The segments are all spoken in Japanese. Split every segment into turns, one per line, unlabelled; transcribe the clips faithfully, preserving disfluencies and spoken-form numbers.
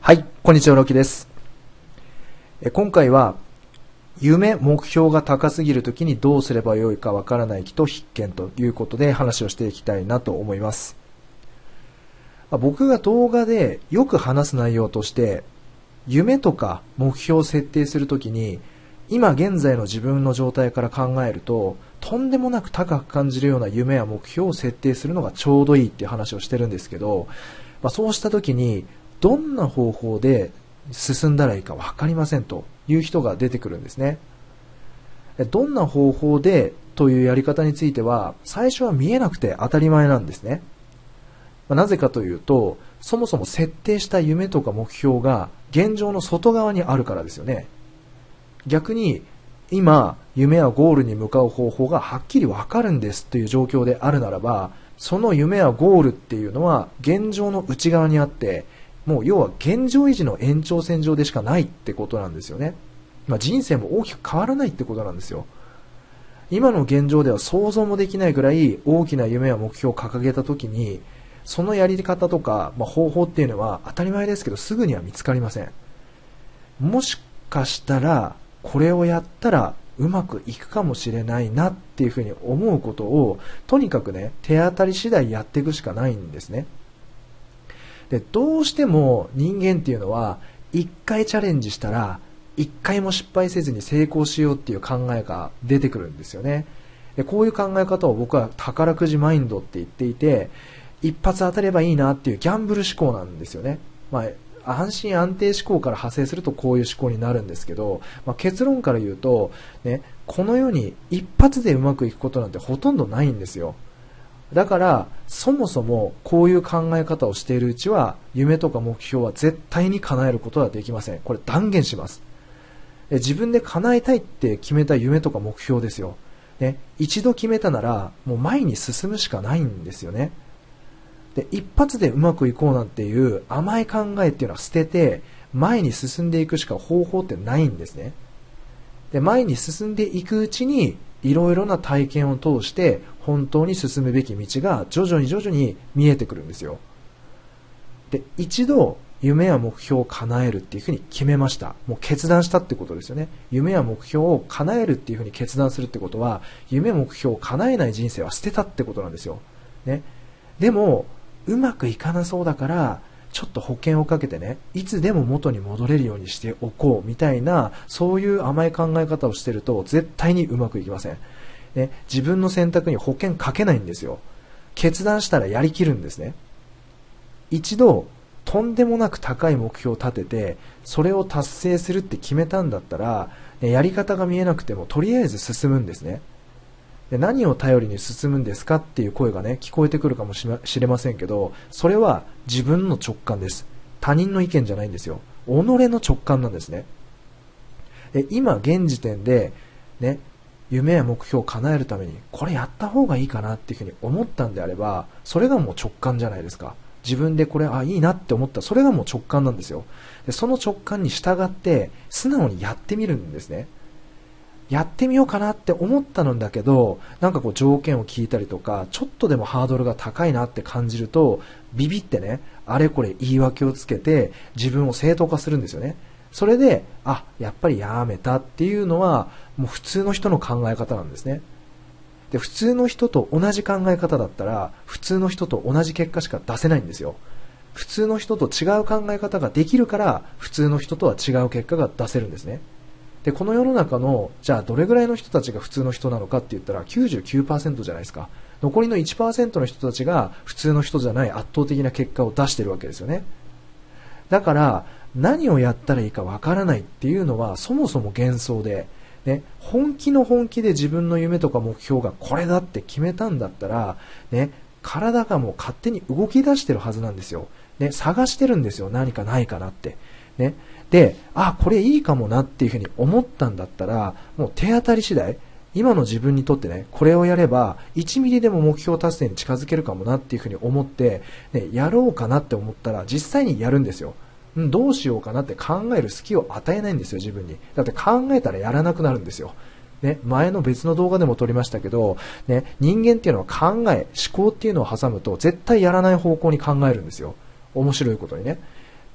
はい、こんにちは、ロキです。え今回は、夢、目標が高すぎるときにどうすればよいかわからない人必見ということで話をしていきたいなと思います。僕が動画でよく話す内容として、夢とか目標を設定するときに、今現在の自分の状態から考えると、とんでもなく高く感じるような夢や目標を設定するのがちょうどいいっていう話をしてるんですけど、まあ、そうしたときに、どんな方法で進んだらいいか分かりませんという人が出てくるんですね。どんな方法でというやり方については最初は見えなくて当たり前なんですね。なぜかというと、そもそも設定した夢とか目標が現状の外側にあるからですよね。逆に今夢やゴールに向かう方法がはっきり分かるんですという状況であるならば、その夢やゴールっていうのは現状の内側にあって、もう要は現状維持の延長線上でしかないってことなんですよね。まあ、人生も大きく変わらないってことなんですよ。今の現状では想像もできないぐらい大きな夢や目標を掲げた時に、そのやり方とか、まあ、方法っていうのは当たり前ですけどすぐには見つかりません。もしかしたらこれをやったらうまくいくかもしれないなっていうふうに思うことをとにかくね、手当たり次第やっていくしかないんですね。で、どうしても人間っていうのは一回チャレンジしたら一回も失敗せずに成功しようっていう考えが出てくるんですよね。で、こういう考え方を僕は宝くじマインドって言っていて、一発当たればいいなっていうギャンブル思考なんですよね。まあ、安心安定思考から派生するとこういう思考になるんですけど、まあ、結論から言うと、ね、この世に一発でうまくいくことなんてほとんどないんですよ。だからそもそもこういう考え方をしているうちは夢とか目標は絶対に叶えることはできません。これ断言します。自分で叶えたいって決めた夢とか目標ですよ、ね、一度決めたならもう前に進むしかないんですよね。で、一発でうまくいこうなんていう甘い考えっていうのは捨てて前に進んでいくしか方法ってないんですね。で、前に進んでいくうちにいろいろな体験を通して本当に進むべき道が徐々に徐々に見えてくるんですよ。で、一度夢や目標を叶えるっていうふうに決めました。もう決断したってことですよね。夢や目標を叶えるっていうふうに決断するってことは、夢目標を叶えない人生は捨てたってことなんですよ。ね。でもうまくいかなそうだからちょっと保険をかけてね、いつでも元に戻れるようにしておこうみたいな、そういう甘い考え方をしてると絶対にうまくいきません、ね、自分の選択に保険かけないんですよ。決断したらやりきるんですね。一度とんでもなく高い目標を立ててそれを達成するって決めたんだったら、ね、やり方が見えなくてもとりあえず進むんですね。で、何を頼りに進むんですかっていう声がね、聞こえてくるかもしれませんけど、それは自分の直感です。他人の意見じゃないんですよ。己の直感なんですね。で、今現時点でね、夢や目標を叶えるためにこれやった方がいいかなっていうふうに思ったんであれば、それがもう直感じゃないですか。自分でこれあいいなって思った、それがもう直感なんですよ。で、その直感に従って素直にやってみるんですね。やってみようかなって思ったのだけど、なんかこう条件を聞いたりとか、ちょっとでもハードルが高いなって感じると、ビビってね、あれこれ言い訳をつけて自分を正当化するんですよね。それで、あ、やっぱりやめたっていうのは、もう普通の人の考え方なんですね。で、普通の人と同じ考え方だったら、普通の人と同じ結果しか出せないんですよ。普通の人と違う考え方ができるから、普通の人とは違う結果が出せるんですね。で、この世の中のじゃあどれぐらいの人たちが普通の人なのかって言ったら きゅうじゅうきゅうパーセント じゃないですか。残りの いちパーセント の人たちが普通の人じゃない圧倒的な結果を出してるわけですよね。だから何をやったらいいかわからないっていうのはそもそも幻想で、ね、本気の本気で自分の夢とか目標がこれだって決めたんだったら、ね、体がもう勝手に動き出してるはずなんですよ。ね、探してるんですよ。何かないかなって。ね。で、あ、これいいかもなっていうふうに思ったんだったら、もう手当たり次第、今の自分にとってね、これをやればいちミリでも目標達成に近づけるかもなっていうふうに思って、ね、やろうかなって思ったら実際にやるんですよ。うん、どうしようかなって考える隙を与えないんですよ、自分に。だって考えたらやらなくなるんですよ。ね、前の別の動画でも撮りましたけど、ね、人間っていうのは考え、思考っていうのを挟むと絶対やらない方向に考えるんですよ。面白いことにね。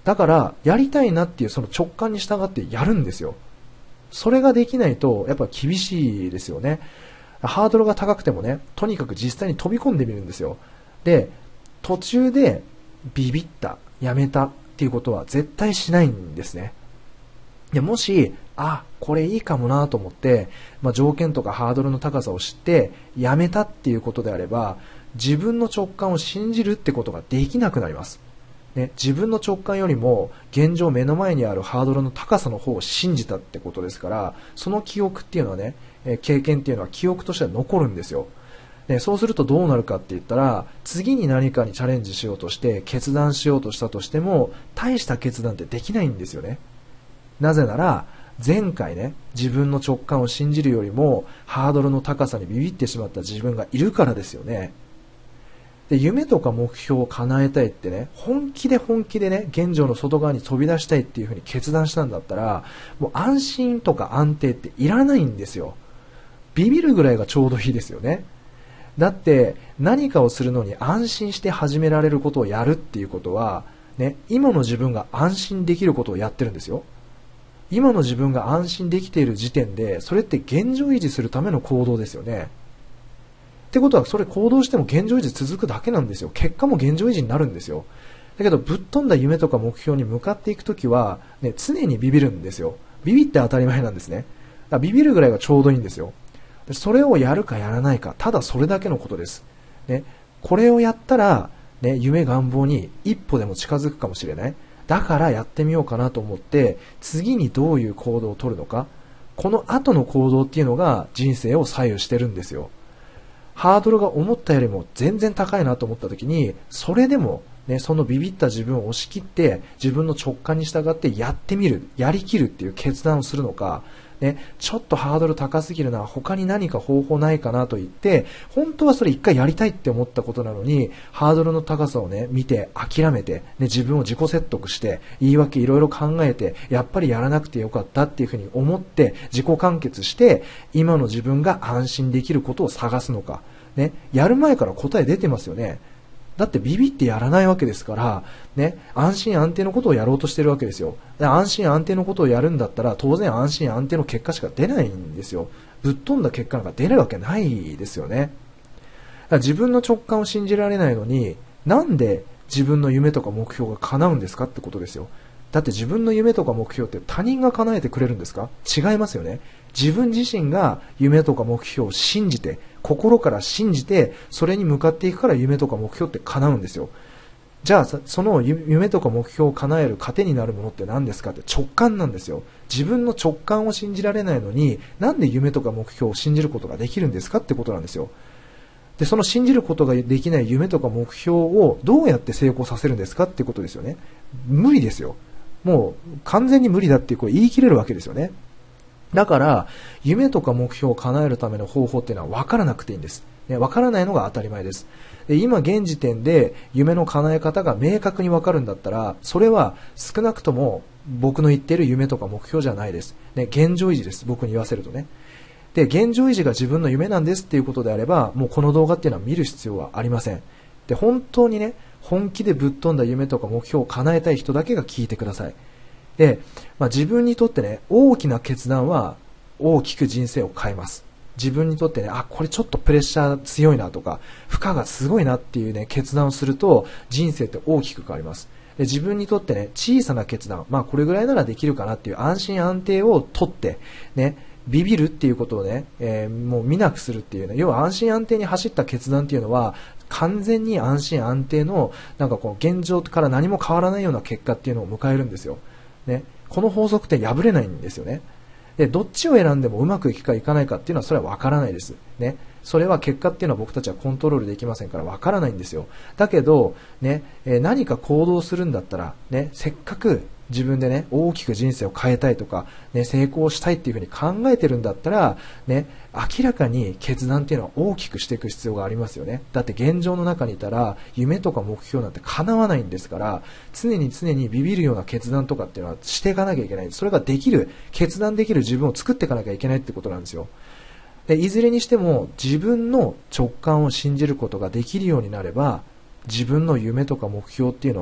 だからやりたいなっていうその直感に従ってやるんですよ。それができないとやっぱ厳しいですよね。ハードルが高くてもね、とにかく実際に飛び込んでみるんですよ。で、途中でビビった、やめたっていうことは絶対しないんですね。でもし、あ、これいいかもなと思って、まあ、条件とかハードルの高さを知ってやめたっていうことであれば、自分の直感を信じるってことができなくなります。ね、自分の直感よりも現状目の前にあるハードルの高さの方を信じたってことですから、その記憶っていうのはね、経験っていうのは記憶としては残るんですよ。で、そうするとどうなるかって言ったら、次に何かにチャレンジしようとして決断しようとしたとしても大した決断ってできないんですよね。なぜなら前回ね、自分の直感を信じるよりもハードルの高さにビビってしまった自分がいるからですよね。で、夢とか目標を叶えたいってね、本気で本気でね、現状の外側に飛び出したいっていうふうに決断したんだったら、もう安心とか安定っていらないんですよ。ビビるぐらいがちょうどいいですよね。だって何かをするのに安心して始められることをやるっていうことは、ね、今の自分が安心できることをやってるんですよ。今の自分が安心できている時点で、それって現状維持するための行動ですよね。ってことは、それ行動しても現状維持続くだけなんですよ。結果も現状維持になるんですよ。だけど、ぶっ飛んだ夢とか目標に向かっていくときは、ね、常にビビるんですよ。ビビって当たり前なんですね。だからビビるぐらいがちょうどいいんですよ。それをやるかやらないか、ただそれだけのことです。ね、これをやったら、ね、夢願望に一歩でも近づくかもしれない。だからやってみようかなと思って、次にどういう行動を取るのか、この後の行動っていうのが人生を左右してるんですよ。ハードルが思ったよりも全然高いなと思った時に、それでも、ね、そのビビった自分を押し切って自分の直感に従ってやってみる、やりきるっていう決断をするのか、ね、ちょっとハードル高すぎるな、他に何か方法ないかなと言って、本当はそれ一回やりたいって思ったことなのに、ハードルの高さをね、見て諦めて、ね、自分を自己説得して、言い訳いろいろ考えて、やっぱりやらなくてよかったっていうふうに思って、自己完結して、今の自分が安心できることを探すのか、ね、やる前から答え出てますよね。だってビビってやらないわけですから、ね、安心安定のことをやろうとしてるわけですよ。安心安定のことをやるんだったら、当然安心安定の結果しか出ないんですよ。ぶっ飛んだ結果なんか出るわけないですよね。だから自分の直感を信じられないのに、なんで自分の夢とか目標が叶うんですかってことですよ。だって自分の夢とか目標って他人が叶えてくれるんですか？違いますよね。自分自身が夢とか目標を信じて、心から信じて、それに向かっていくから夢とか目標って叶うんですよ。じゃあ、その夢とか目標を叶える糧になるものって何ですかって直感なんですよ。自分の直感を信じられないのに、なんで夢とか目標を信じることができるんですかってことなんですよ。で、その信じることができない夢とか目標をどうやって成功させるんですかってことですよね。無理ですよ。もう完全に無理だってこう言い切れるわけですよね。だから、夢とか目標を叶えるための方法っていうのは分からなくていいんです。ね、分からないのが当たり前です。で、今現時点で夢の叶え方が明確に分かるんだったら、それは少なくとも僕の言っている夢とか目標じゃないです。ね、現状維持です。僕に言わせるとね。で、現状維持が自分の夢なんですっていうことであれば、もうこの動画っていうのは見る必要はありません。で、本当にね、本気でぶっ飛んだ夢とか目標を叶えたい人だけが聞いてください。で、まあ、自分にとってね、大きな決断は大きく人生を変えます。自分にとってね、あ、これちょっとプレッシャー強いなとか、負荷がすごいなっていうね、決断をすると人生って大きく変わります。で、自分にとってね、小さな決断、まあこれぐらいならできるかなっていう安心安定をとって、ね、ビビるっていうことをね、えー、もう見なくするっていうね、要は安心安定に走った決断っていうのは、完全に安心安定の、なんかこう現状から何も変わらないような結果っていうのを迎えるんですよ。ね、この法則って破れないんですよね。で、どっちを選んでもうまくいくかいかないかっていうのはそれは分からないです。ね。それは結果っていうのは僕たちはコントロールできませんから分からないんですよ。だけど、ね、えー、何か行動するんだったら、ね、せっかく自分でね、大きく人生を変えたいとか、ね、成功したいっていうふうに考えてるんだったら、ね、明らかに決断っていうのは大きくしていく必要がありますよね。だって現状の中にいたら、夢とか目標なんて叶わないんですから、常に常にビビるような決断とかっていうのはしていかなきゃいけない。それができる、決断できる自分を作っていかなきゃいけないってことなんですよ。で、いずれにしても自分の直感を信じることができるようになれば、自分の夢とか目標っていうのはね、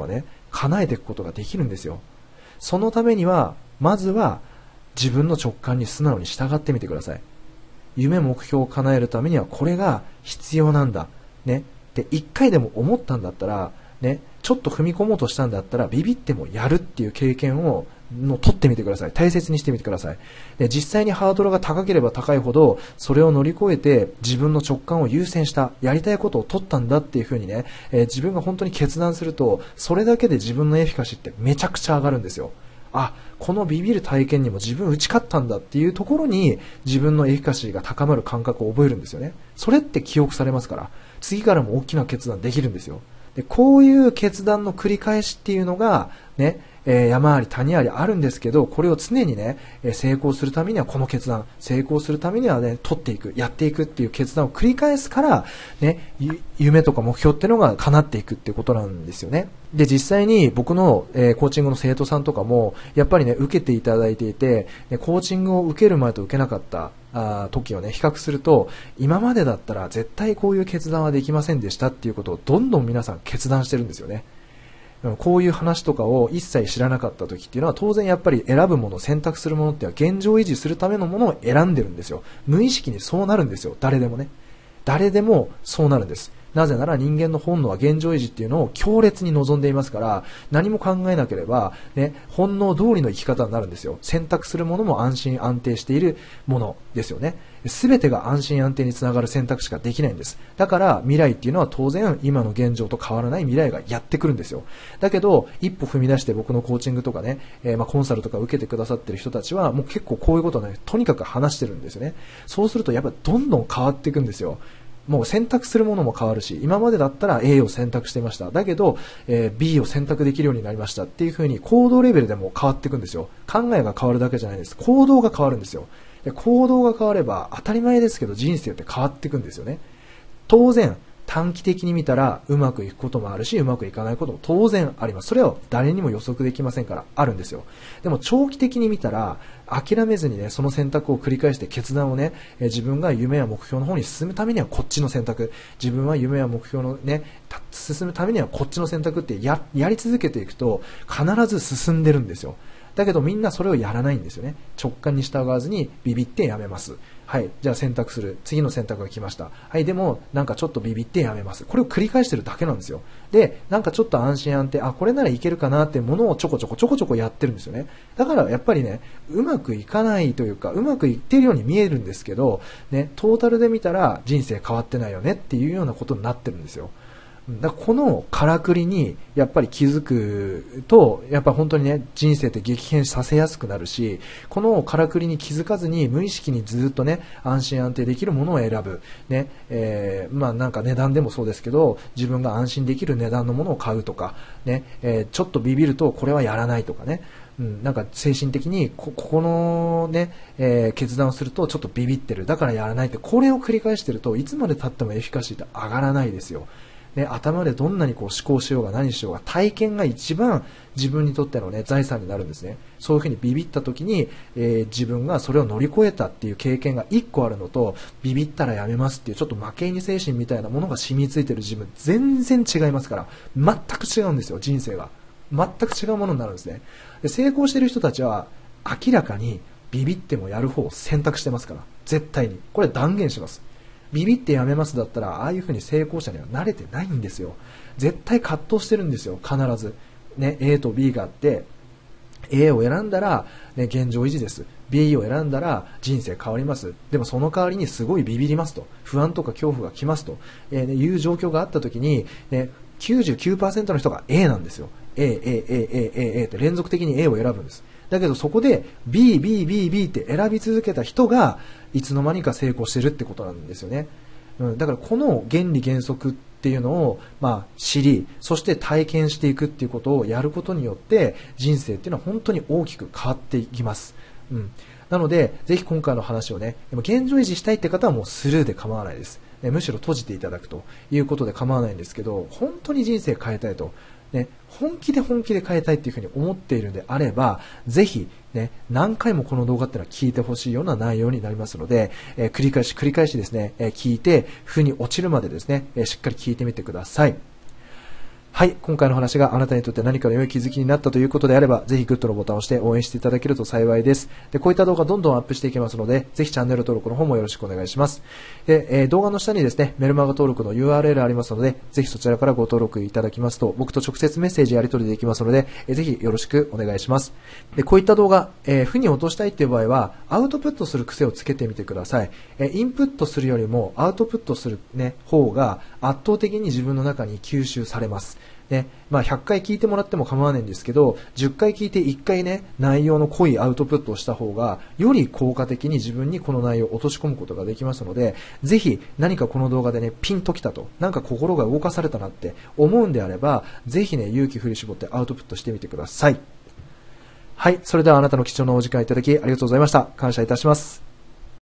叶えていくことができるんですよ。そのためには、まずは自分の直感に素直に従ってみてください。夢目標を叶えるためにはこれが必要なんだ。ね。で、一回でも思ったんだったら、ね、ちょっと踏み込もうとしたんだったら、ビビってもやるっていう経験をの取ってみてください。大切にしてみてください。で、実際にハードルが高ければ高いほど、それを乗り越えて自分の直感を優先した、やりたいことを取ったんだっていう風にね、えー、自分が本当に決断すると、それだけで自分のエフィカシーってめちゃくちゃ上がるんですよ。あ、このビビる体験にも自分打ち勝ったんだっていうところに自分のエフィカシーが高まる感覚を覚えるんですよね。それって記憶されますから、次からも大きな決断できるんですよ。で、こういう決断の繰り返しっていうのがね、えー、山あり谷ありあるんですけど、これを常にね、えー、成功するためにはこの決断、成功するためにはね、取っていく、やっていくっていう決断を繰り返すから、ね、夢とか目標っていうのが叶っていくっていうことなんですよね。で、実際に僕の、えー、コーチングの生徒さんとかも、やっぱりね、受けていただいていて、ね、コーチングを受ける前と受けなかったあ時をね、比較すると、今までだったら絶対こういう決断はできませんでしたっていうことをどんどん皆さん決断してるんですよね。こういう話とかを一切知らなかった時っていうのは、当然やっぱり選ぶもの、選択するものっていうのは現状維持するためのものを選んでるんですよ。無意識にそうなるんですよ。誰でもね。誰でもそうなるんです。なぜなら人間の本能は現状維持っていうのを強烈に望んでいますから、何も考えなければ、ね、本能通りの生き方になるんですよ。選択するものも安心安定しているものですよね。すべてが安心安定につながる選択しかできないんです。だから未来っていうのは当然今の現状と変わらない未来がやってくるんですよ。だけど一歩踏み出して僕のコーチングとかね、えー、まあコンサルとか受けてくださってる人たちはもう結構こういうことをね、とにかく話してるんですよね。そうするとやっぱりどんどん変わっていくんですよ。もう選択するものも変わるし、今までだったら エー を選択していました。だけど、えー、ビー を選択できるようになりましたっていう風に行動レベルでも変わっていくんですよ。考えが変わるだけじゃないです。行動が変わるんですよ。で、行動が変われば当たり前ですけど人生って変わっていくんですよね。当然、短期的に見たらうまくいくこともあるし、うまくいかないことも当然あります。それは誰にも予測できませんからあるんですよ。でも長期的に見たら諦めずにね、その選択を繰り返して決断をね、え自分が夢や目標の方に進むためにはこっちの選択、自分は夢や目標のね、進むためにはこっちの選択ってや、やり続けていくと必ず進んでるんですよ。だけどみんなそれをやらないんですよね。直感に従わずにビビってやめます。はい、じゃあ選択する。次の選択が来ました。はい、でもなんかちょっとビビってやめます。これを繰り返してるだけなんですよ。で、なんかちょっと安心安定、あ、これならいけるかなってものをちょこちょこちょこちょこやってるんですよね。だからやっぱりね、うまくいかないというか、うまくいっているように見えるんですけど、ね、トータルで見たら人生変わってないよねっていうようなことになってるんですよ。だからこのからくりにやっぱり気づくと、やっぱ本当にね、人生って激変させやすくなるし、このからくりに気づかずに無意識にずっとね、安心安定できるものを選ぶ。ね、えー、まあなんか値段でもそうですけど、自分が安心できる値段のものを買うとか、ね、えー、ちょっとビビるとこれはやらないとかね、うん、なんか精神的にこ、ここのね、えー、決断をするとちょっとビビってる。だからやらないって、これを繰り返してるといつまで経ってもエフィカシーって上がらないですよ。ね、頭でどんなにこう思考しようが何しようが、体験が一番自分にとっての、ね、財産になるんですね。そういうふうにビビった時に、えー、自分がそれを乗り越えたっていう経験が一個あるのと、ビビったらやめますっていうちょっと負け犬精神みたいなものが染みついてる自分、全然違いますから、全く違うんですよ、人生が。全く違うものになるんですね。で、成功してる人たちは明らかにビビってもやる方を選択してますから、絶対に。これ断言します。ビビってやめますだったら、ああいう風に成功者には慣れてないんですよ。絶対葛藤してるんですよ、必ず。ね、A と B があって、A を選んだら、ね、現状維持です。B を選んだら人生変わります。でもその代わりにすごいビビりますと。不安とか恐怖が来ますと、えーね、いう状況があった時に、ね、きゅうじゅうきゅうパーセント の人が A なんですよ。A、A、A、A、A、A って連続的に A を選ぶんです。だけどそこで B、B、B、B って選び続けた人がいつの間にか成功してるってことなんですよね。うん、だからこの原理原則っていうのを、まあ、知り、そして体験していくっていうことをやることによって人生っていうのは本当に大きく変わっていきます。うん、なのでぜひ今回の話をね、現状維持したいって方はもうスルーで構わないです。むしろ閉じていただくということで構わないんですけど、本当に人生変えたいと。ね、本気で本気で変えたいっていうふうに思っているのであれば、ぜひ、ね、何回もこの動画っていうのは聞いてほしいような内容になりますので、えー、繰り返し繰り返しですね、えー、聞いて、腑に落ちるまでですね、えー、しっかり聞いてみてください。 はい、今回の話があなたにとって何かの良い気づきになったということであれば、ぜひグッドのボタンを押して応援していただけると幸いです。で、こういった動画どんどんアップしていきますので、ぜひチャンネル登録の方もよろしくお願いします。で、えー、動画の下にですね、メルマガ登録の ユーアールエル ありますので、ぜひそちらからご登録いただきますと、僕と直接メッセージやり取りできますので、えー、ぜひよろしくお願いします。で、こういった動画、えー、負に落としたいっていう場合は、アウトプットする癖をつけてみてください。えー、インプットするよりもアウトプットするね、方が圧倒的に自分の中に吸収されます。ね、まあひゃっかい聞いてもらっても構わないんですけど、じゅっかい聞いていっかいね、内容の濃いアウトプットをした方が、より効果的に自分にこの内容を落とし込むことができますので、ぜひ何かこの動画でね、ピンときたと、なんか心が動かされたなって思うんであれば、ぜひね、勇気振り絞ってアウトプットしてみてください。はい、それではあなたの貴重なお時間いただきありがとうございました。感謝いたします。